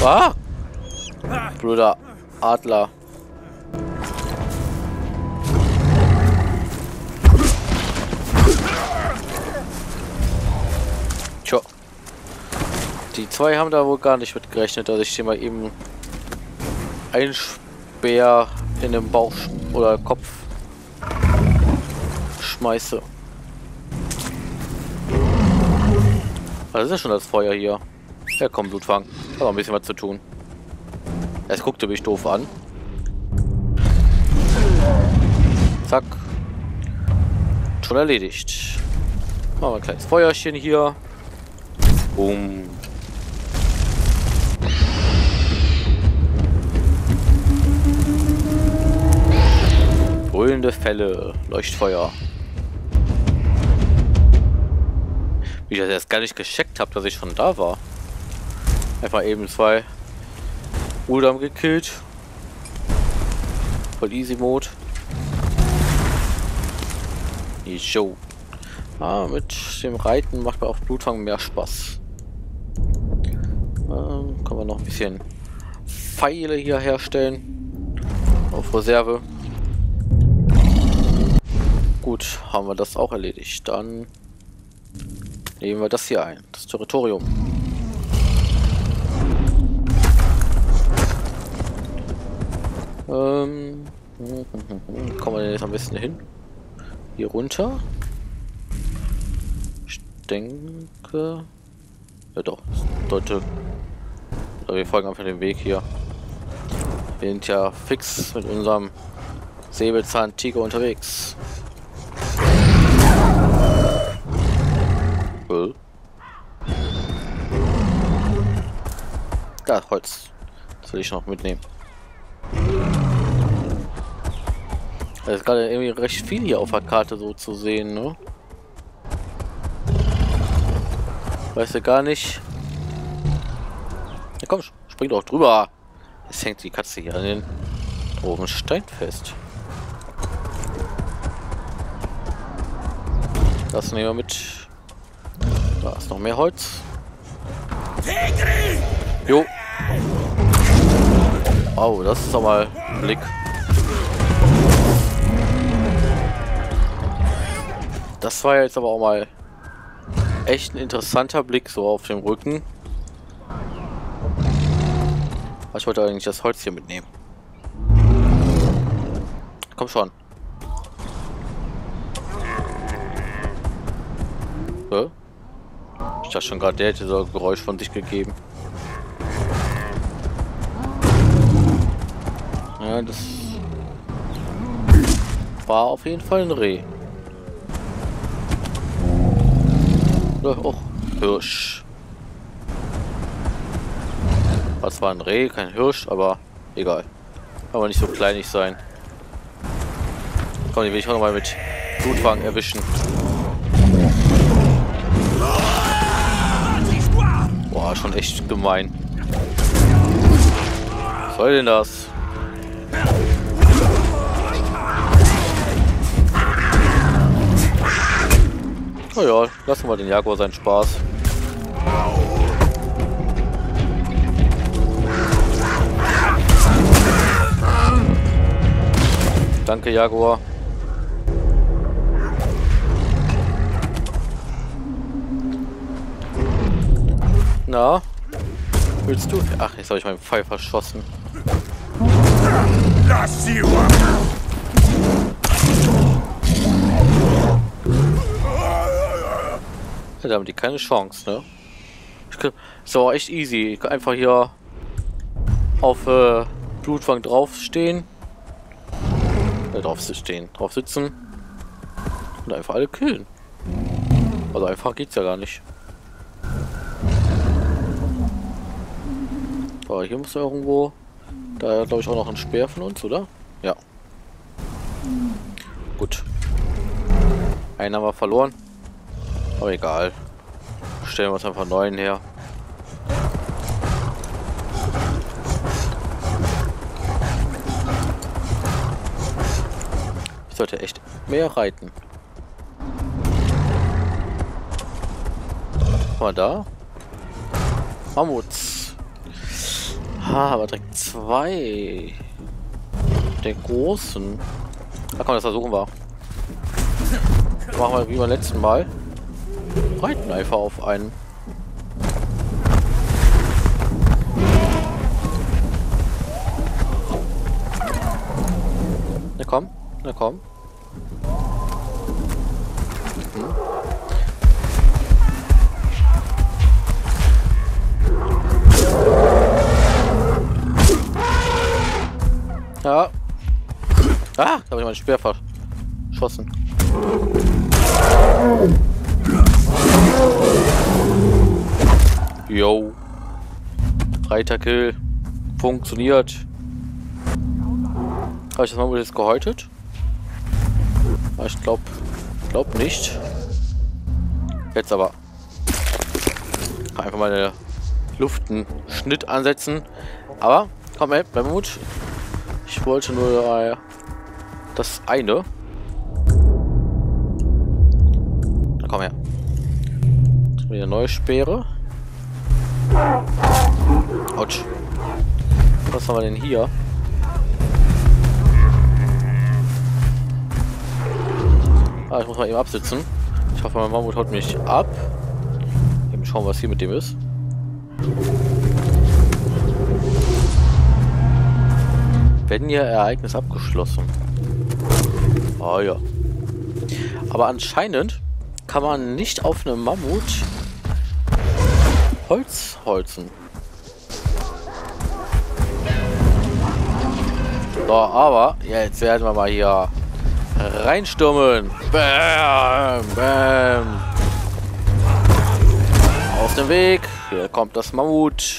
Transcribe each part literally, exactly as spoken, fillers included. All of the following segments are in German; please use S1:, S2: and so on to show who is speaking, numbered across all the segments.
S1: Ah! Blöder Adler. Tja. Die zwei haben da wohl gar nicht mit gerechnet, dass ich hier mal eben ein Speer in den Bauch oder Kopf schmeiße. Das ist ja schon das Feuer hier. Ja komm, Blutfang. Hat auch ein bisschen was zu tun. Es guckte mich doof an. Zack. Schon erledigt. Machen wir ein kleines Feuerchen hier. Boom. Brüllende Fälle. Leuchtfeuer. Wie ich das erst gar nicht gecheckt habe, dass ich schon da war. Einfach eben zwei Udam gekillt. Voll easy Mode. Jo. Ah, mit dem Reiten macht mir auf Blutfang mehr Spaß. Ähm, können wir noch ein bisschen Pfeile hier herstellen. Auf Reserve. Gut, haben wir das auch erledigt. Dann nehmen wir das hier ein. Das Territorium. Ähm, kommen wir denn jetzt am besten hin? Hier runter? Ich denke... Ja doch, Leute. Wir folgen einfach dem Weg hier. Wir sind ja fix mit unserem Säbelzahntiger unterwegs. Cool. Da, Holz. Das will ich noch mitnehmen. Das ist gerade irgendwie recht viel hier auf der Karte so zu sehen, ne? Weißt du gar nicht. Ja komm, spring doch drüber. Jetzt hängt die Katze hier an den groben Stein fest. Das nehmen wir mit. Da ist noch mehr Holz. Jo. Oh, das ist aber ein Blick. Das war jetzt aber auch mal echt ein interessanter Blick so auf dem Rücken. Ich wollte eigentlich das Holz hier mitnehmen. Komm schon. Hä? Ich dachte schon gerade, der hätte so ein Geräusch von sich gegeben. Ja, das war auf jeden Fall ein Reh. Oh, Hirsch. Das war ein Reh, kein Hirsch, aber egal. Kann man nicht so kleinig sein. Komm, die will ich auch noch mal mit Blutfang erwischen. Boah, schon echt gemein. Was soll denn das? Na ja, lassen wir den Jaguar seinen Spaß. Danke, Jaguar. Na? Willst du? Ach, jetzt habe ich meinen Pfeil verschossen. Lass sie ja, da haben die keine Chance, ne? So, echt easy. Einfach hier auf äh, Blutfang draufstehen. Äh, drauf stehen, drauf sitzen. Und einfach alle killen. Also einfach geht's ja gar nicht. So, hier muss ja irgendwo. Da glaube ich auch noch ein Speer von uns, oder? Ja. Gut. Einen haben wir verloren. Aber egal. Stellen wir uns einfach einen neuen her. Ich sollte echt mehr reiten. Guck mal da. Mammuts. Ha, aber direkt zwei. Den großen. Na komm, das versuchen wir. Machen wir wie beim letzten Mal. Reiten einfach auf einen. Na komm, na komm. Hm. Ja. Ah, da habe ich mein Speer verschossen. Yo. Reiterkill. Funktioniert. Habe ich das mal jetzt gehäutet? Ich glaube glaub nicht. Jetzt aber. Einfach mal eine Luft einen Schnitt ansetzen. Aber, komm ey, bleib Mut. Ich wollte nur äh, das eine. Na komm her. Jetzt wieder eine neue Speere. Autsch. Was haben wir denn hier? Ah, ich muss mal eben absitzen. Ich hoffe, mein Mammut haut mich ab. Eben schauen, was hier mit dem ist. Wenn ihr Ereignis abgeschlossen. Oh ja. Aber anscheinend kann man nicht auf einem Mammut Holz holzen. So, aber jetzt werden wir mal hier reinstürmen. Bam, bam. Aus dem Weg. Hier kommt das Mammut.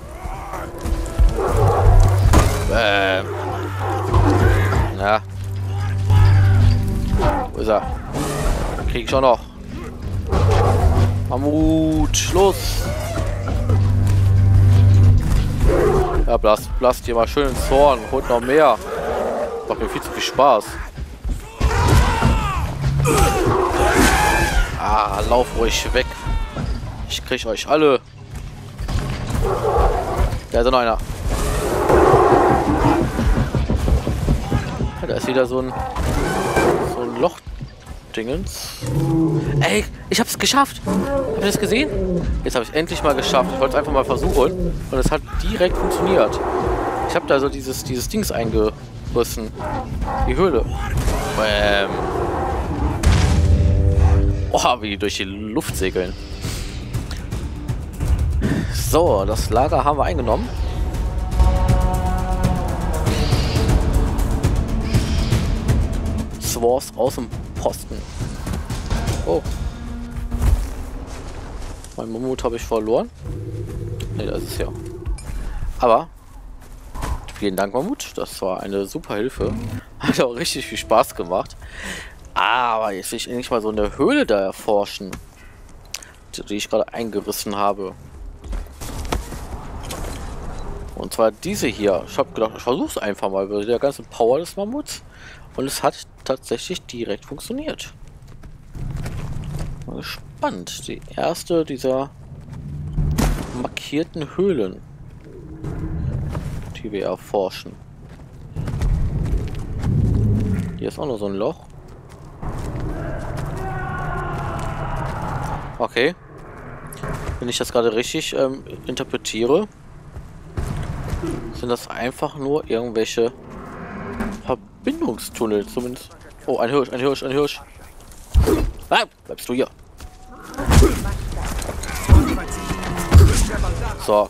S1: Bam. Na. Wo ist er? Krieg ich schon noch. Mammut, los. Ja, blast, blast hier mal schön ins Horn. Holt noch mehr. Macht mir viel zu viel Spaß. Ah, lauf ruhig weg. Ich krieg euch alle. Da ist noch einer. Ja, da ist wieder so ein so ein Loch-Dingens. Ey, ich hab's geschafft. Habt ihr das gesehen? Jetzt habe ich endlich mal geschafft. Ich wollte es einfach mal versuchen und es hat direkt funktioniert. Ich habe da so dieses dieses Dings eingerissen. Die Höhle. Bäm. Oh, wie die durch die Luft segeln. So, das Lager haben wir eingenommen. Swars aus dem Posten. Oh. Mein Mammut habe ich verloren. Ne, das ist ja. Aber vielen Dank, Mammut. Das war eine super Hilfe. Hat auch richtig viel Spaß gemacht. Aber jetzt will ich endlich mal so eine Höhle da erforschen, die ich gerade eingerissen habe. Und zwar diese hier. Ich habe gedacht, ich versuche es einfach mal über der ganzen Power des Mammuts. Und es hat tatsächlich direkt funktioniert. Mal gespannt. Die erste dieser markierten Höhlen, die wir erforschen. Hier ist auch noch so ein Loch. Okay. Wenn ich das gerade richtig ähm, interpretiere, sind das einfach nur irgendwelche Verbindungstunnel, zumindest. Oh, ein Hirsch, ein Hirsch, ein Hirsch. Ah, bleibst du hier. So.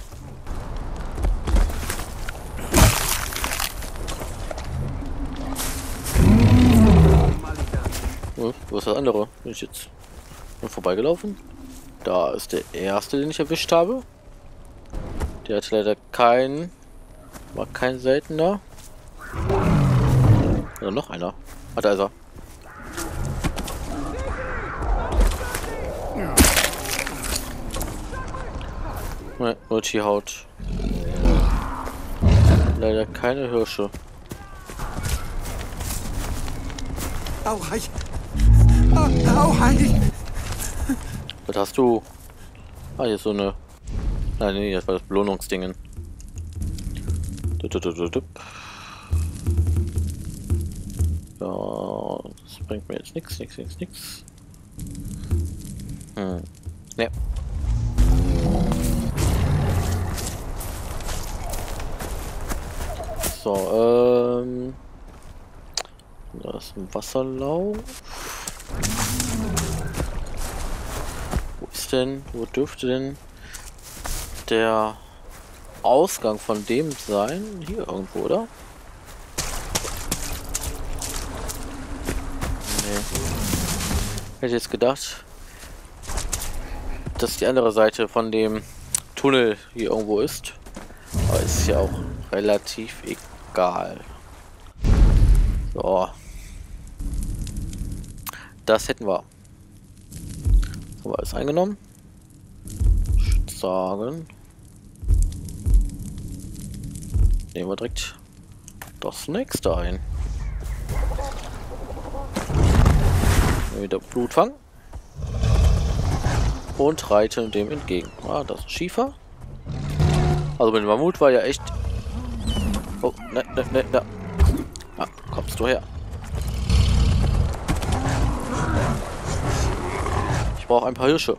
S1: Hm, wo ist das andere? Bin ich jetzt vorbeigelaufen? Da ist der erste, den ich erwischt habe. Der hat leider kein... War kein seltener. Oder noch einer. Ah, da ist er. Ne, nur Tierhaut. Leider keine Hirsche.
S2: Au, hei. Au, au, hei.
S1: Was hast du? Ah, hier ist so eine... Nein, nee, das war das Belohnungsdingen. Ja, das bringt mir jetzt nichts, nichts, nichts, nichts. Hm. Ne. So, ähm. Da ist ein Wasserlauf. Wo ist denn, wo dürfte denn der Ausgang von dem sein? Hier irgendwo, oder? Nee. Hätte ich jetzt gedacht, dass die andere Seite von dem Tunnel hier irgendwo ist. Aber ist ja auch relativ egal. So. Das hätten wir. Haben wir alles eingenommen? Ich würde sagen. Nehmen wir direkt das nächste ein. Wieder Blutfang. Und reiten dem entgegen. Ah, das ist Schiefer. Also mit dem Mammut war ja echt. Oh, ne, ne, ne, ne. Ah, kommst du her. Ich brauche ein paar Hirsche.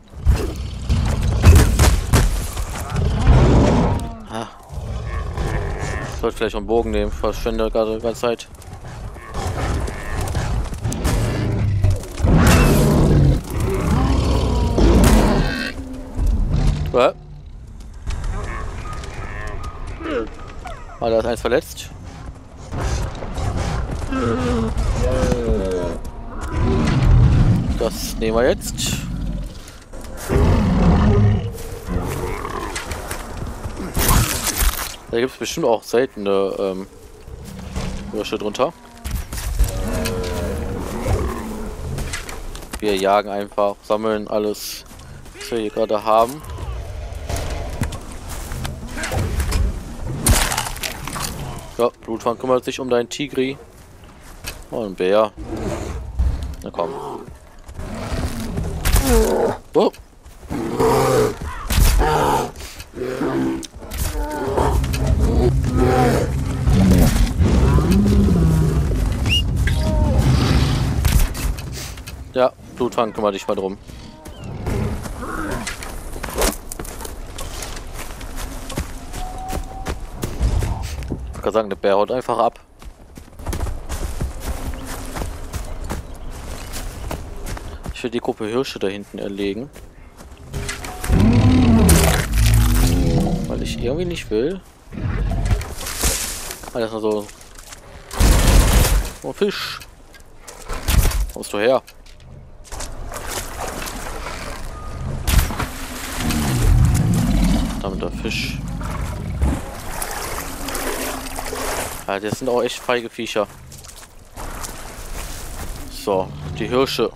S1: Ah. Ich sollte vielleicht einen Bogen nehmen. Verschwende gerade die ganze Zeit. Ah, da ist eins verletzt. Das nehmen wir jetzt. Da gibt es bestimmt auch seltene ähm, Hirsche drunter. Wir jagen einfach, sammeln alles, was wir hier gerade haben. Ja, Blutfang kümmert sich um deinen Tigri. Oh, ein Bär. Na komm. Oh. Ja, Blutfang, kümmere dich mal drum. Ich kann sagen, der Bär haut einfach ab. Ich will die Gruppe Hirsche da hinten erlegen. Weil ich irgendwie nicht will. Alles nur so. Oh, Fisch. Wo bist du her? Damit der Fisch. Ja, das sind auch echt feige Viecher. So, die Hirsche.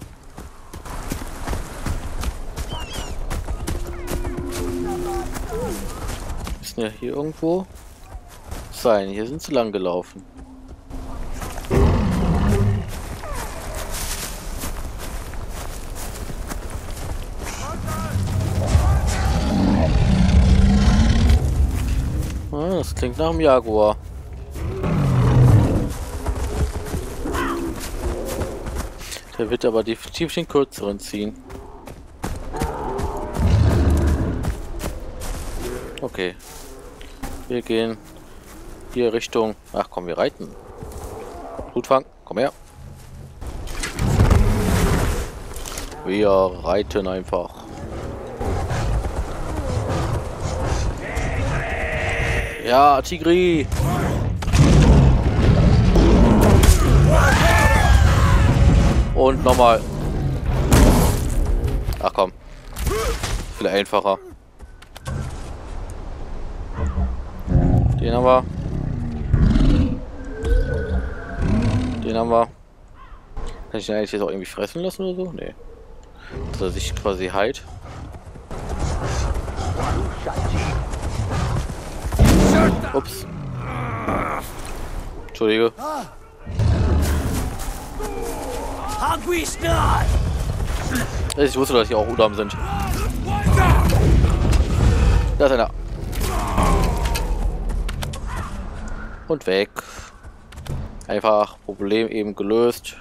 S1: Müssen ja hier irgendwo sein. Hier sind sie lang gelaufen. Ah, das klingt nach einem Jaguar. Der wird aber definitiv den kürzeren ziehen. Okay. Wir gehen hier Richtung... Ach komm, wir reiten. Blutfang, komm her. Wir reiten einfach. Ja, Tigri! Und nochmal. Ach komm. Viel einfacher. Den haben wir. Den haben wir. Kann ich den eigentlich jetzt auch irgendwie fressen lassen oder so? Nee. Dass er sich quasi heilt. Ups. Entschuldige. Ich wusste, dass die auch Udam sind. Da ist einer. Und weg. Einfach Problem eben gelöst.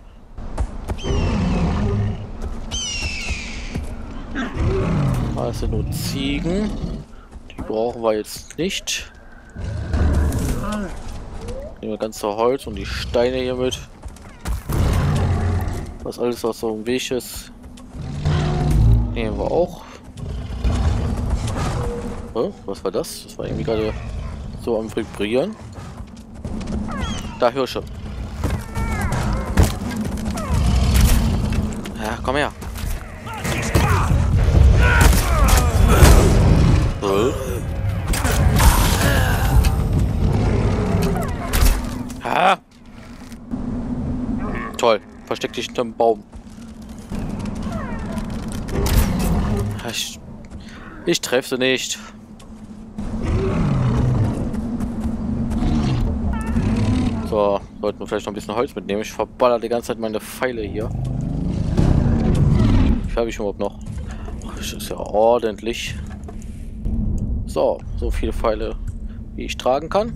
S1: Das sind nur Ziegen. Die brauchen wir jetzt nicht. Nehmen wir ganze Holz und die Steine hier mit. Was alles, was so im Weg ist, nehmen wir auch. Oh, was war das? Das war irgendwie gerade so am Vibrieren. Da, Hirsche. Ja, komm her. So. Ha! Toll. Versteck dich hinterm Baum. Ich, ich treffe sie nicht. So, sollten wir vielleicht noch ein bisschen Holz mitnehmen. Ich verballer die ganze Zeit meine Pfeile hier. Wie habe ich überhaupt noch? Ach, das ist ja ordentlich. So, so viele Pfeile, wie ich tragen kann.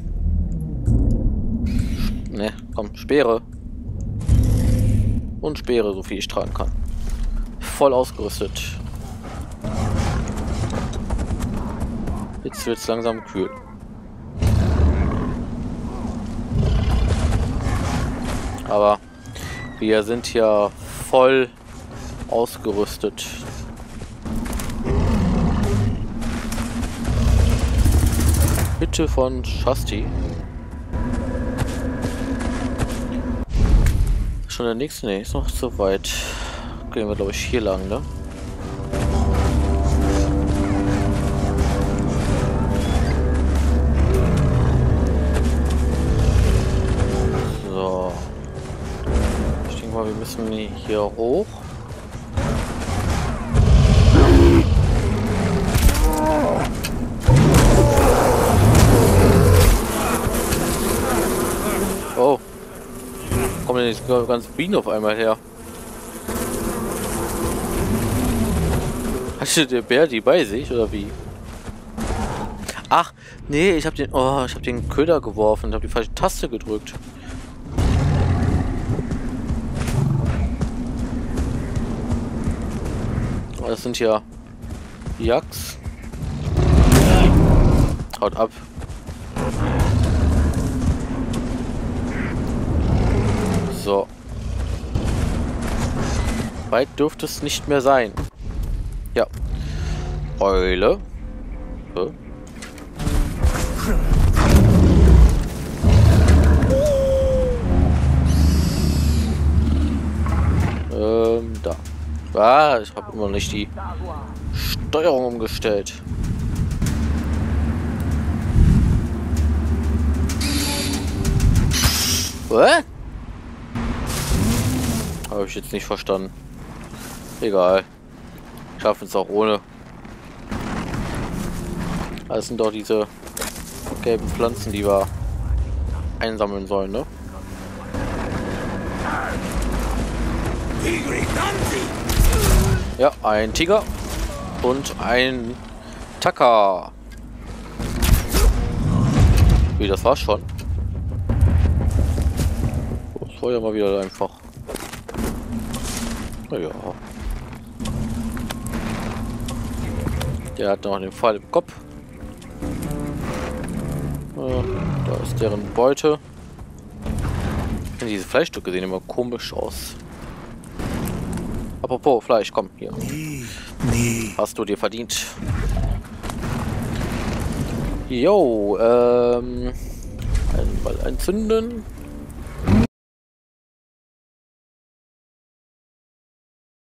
S1: Ne, komm, Speere. Und Speere, so viel ich tragen kann. Voll ausgerüstet. Jetzt wird es langsam kühl. Aber wir sind ja voll ausgerüstet. Hütte von Shasti. Schon der nächste? Ne, ist noch zu weit. Gehen wir, glaube ich, hier lang, ne? So. Ich denke mal, wir müssen hier hoch. Oh. Kommt denn jetzt ganz Bienen auf einmal her? Hatte der Bär die bei sich oder wie? Ach, nee, ich habe den, oh, ich habe den Köder geworfen, habe die falsche Taste gedrückt. Oh, das sind ja Yaks. Haut ab. So. Weit dürfte es nicht mehr sein. Ja. Eule. Hä? Ähm, da. Ah, ich habe immer nicht die Steuerung umgestellt. Was? Habe ich jetzt nicht verstanden. Egal. Schaffen es auch ohne. Das sind doch diese gelben Pflanzen, die wir einsammeln sollen, ne? Ja, ein Tiger und ein Tacker. Wie, das war's schon? Das war ja mal wieder einfach. Naja. Der hat noch den Pfeil im Kopf. Äh, da ist deren Beute. Diese Fleischstücke sehen immer komisch aus. Apropos Fleisch, komm hier.
S2: Nee, nee.
S1: Hast du dir verdient. Jo, ähm. Einmal entzünden.